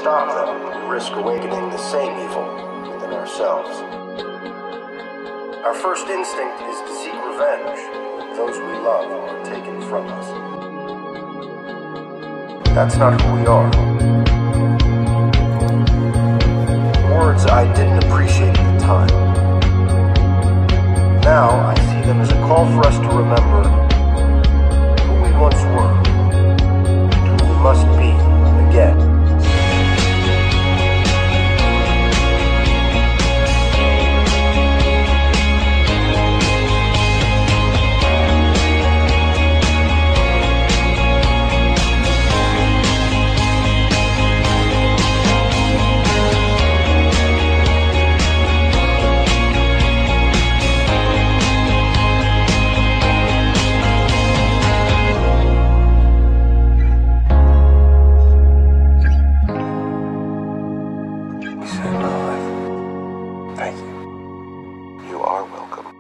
stop them, we risk awakening the same evil within ourselves. Our first instinct is to seek revenge when those we love are taken from us. That's not who we are. Words I didn't appreciate at the time. Now I see them as a call for us to remember who we once were and who we must be again. Thank you. You are welcome.